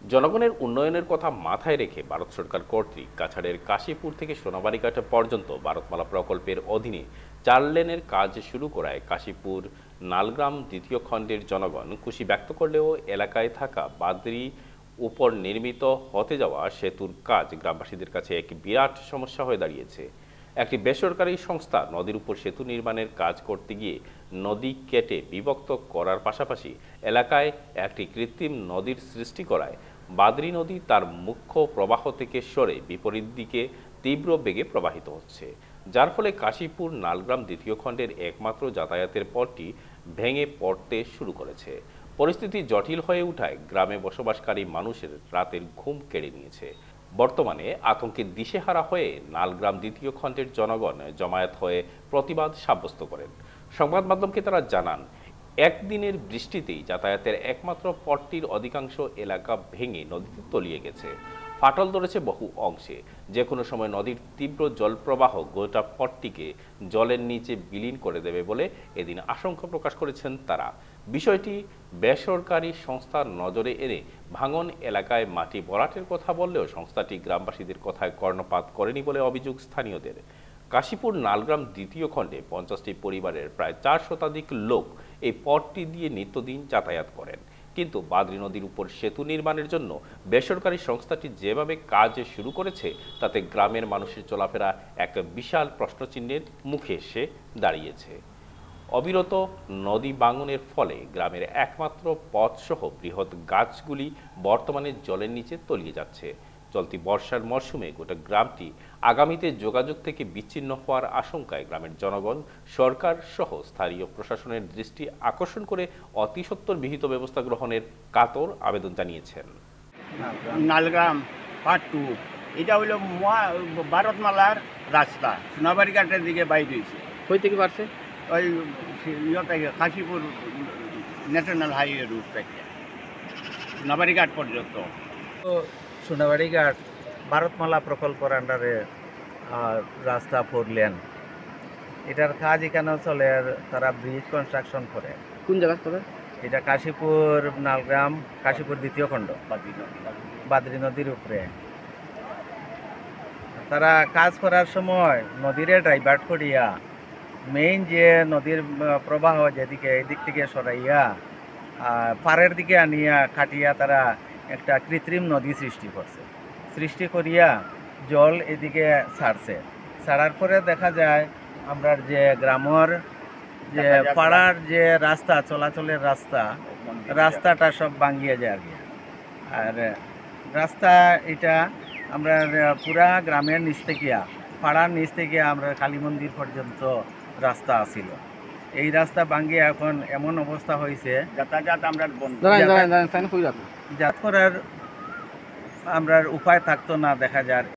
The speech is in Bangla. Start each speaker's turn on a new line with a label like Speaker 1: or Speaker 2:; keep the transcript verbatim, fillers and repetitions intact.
Speaker 1: জনগণের উন্নয়নের কথা মাথায় রেখে ভারত সরকার কর্তৃক কাছাড়ের কাশীপুর থেকে সোনাবাড়িঘাট পর্যন্ত ভারতমালা প্রকল্পের অধীনে চার লেনের কাজ শুরু করায় কাশীপুর নালগ্রাম দ্বিতীয় খণ্ডের জনগণ খুশি ব্যক্ত করলেও এলাকায় থাকা বাদরি উপর নির্মিত হতে যাওয়া সেতুর কাজ গ্রামবাসীদের কাছে এক বিরাট সমস্যা হয়ে দাঁড়িয়েছে। একটি বেসরকারি সংস্থা নদীর উপর সেতু নির্মাণের কাজ করতে গিয়ে নদী কেটে বিভক্ত করার পাশাপাশি এলাকায় একটি কৃত্রিম নদীর সৃষ্টি করায় বাদরি নদী তার মুখ্য প্রবাহ থেকে সরে বিপরীত দিকে তীব্র বেগে প্রবাহিত হচ্ছে, যার ফলে কাশীপুর নালগ্রাম দ্বিতীয় খণ্ডের একমাত্র যাতায়াতের পথটি ভেঙে পড়তে শুরু করেছে। পরিস্থিতি জটিল হয়ে উঠায় গ্রামে বসবাসকারী মানুষের রাতের ঘুম কেড়ে নিয়েছে। বর্তমানে আতঙ্কে দিশেহারা হয়ে নালগ্রাম দ্বিতীয় খণ্ডের জনগণ জমায়েত হয়ে প্রতিবাদ সাব্যস্ত করেন। সংবাদ মাধ্যমকে তারা জানান, একদিনের বৃষ্টিতেই যাতায়াতের একমাত্র পথটির অধিকাংশ এলাকা ভেঙে নদীতে তলিয়ে গেছে। ফাটল ধরেছে বহু অংশে। যে কোনো সময় নদীর তীব্র জলপ্রবাহ গোটা পথটিকে জলের নিচে বিলীন করে দেবে বলে এদিন আশঙ্কা প্রকাশ করেছেন তারা। বিষয়টি বেসরকারি সংস্থার নজরে এনে ভাঙন এলাকায় মাটি ভরাটের কথা বললেও সংস্থাটি গ্রামবাসীদের কথায় কর্ণপাত করেনি বলে অভিযোগ স্থানীয়দের। কাশীপুর নালগ্রাম দ্বিতীয় খণ্ডে পঞ্চাশটি পরিবারের প্রায় চার শতাধিক লোক এই পথটি দিয়ে নিত্যদিন যাতায়াত করেন, কিন্তু বাদরি নদীর উপর সেতু নির্মাণের জন্য বেসরকারি সংস্থাটি যেভাবে কাজ শুরু করেছে তাতে গ্রামের মানুষের চলাফেরা এক বিশাল প্রশ্নচিহ্নের মুখে এসে দাঁড়িয়েছে। অবিরত নদী ভাঙনের ফলে গ্রামের একমাত্র পথসহ বৃহৎ গাছগুলি বর্তমানে জলের নিচে তলিয়ে যাচ্ছে। চলতি বর্ষার মরশুমে গোটা গ্রামটি আগামীতে যোগাযোগ থেকে বিচ্ছিন্ন হওয়ার আশঙ্কায় গ্রামের জনগণ সরকার সহ স্থানীয় প্রশাসনের দৃষ্টি আকর্ষণ করে অতি সত্বর বিহিত ব্যবস্থা গ্রহণের কাতর আবেদন জানিয়েছেন।
Speaker 2: নালগ্রাম পার্ট টু এটা হইল ভারতমালার রাস্তা সোনাবাড়ি ঘাটের দিকে বাইর হয়েছে।
Speaker 3: কই থেকে পারছে?
Speaker 2: ওই ইয়ে থেকে কাশীপুর ন্যাশনাল হাইওয়ে রুট থেকে সোনাবাড়ি ঘাট পর্যন্ত।
Speaker 4: তো সোনাবাড়ি ঘাট ভারতমালা প্রকল্পের আন্ডারে রাস্তা ফোর লেন, এটার কাজ এখানেও চলে। আর তারা ব্রিজ কনস্ট্রাকশন করে।
Speaker 3: কোন জায়গা করে
Speaker 4: এটা কাশীপুর নালগ্রাম কাশীপুর দ্বিতীয় খণ্ড বাদরি নদীর উপরে। তারা কাজ করার সময় নদীরে ডাইভার্ট করিয়া মেইন যে নদীর প্রবাহ যেদিকে এদিক থেকে সরাইয়া পাড়ের দিকে আনিয়া কাটিয়া তারা একটা কৃত্রিম নদী সৃষ্টি করছে। সৃষ্টি করিয়া জল এদিকে ছাড়ছে। ছাড়ার পরে দেখা যায় আমরা যে গ্রামের যে পাড়ার যে রাস্তা চলাচলের রাস্তা রাস্তাটা সব ভাঙিয়ে যায় আর কি। আর রাস্তা এটা আমরা পুরা গ্রামের নিচ থেকে পাড়ার নিচ থেকে আমরা কালী মন্দির পর্যন্ত রাস্তা আছিল। এই রাস্তা ভাঙিয়ে এখন এমন অবস্থা হয়েছে
Speaker 2: যাতায়াত আমরা
Speaker 4: যাতায়াত করার আমরা উপায় থাকতো না। দেখা যায়